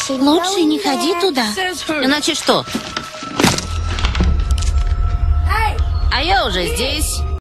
Лучше не ходи туда. Иначе что? А я уже здесь.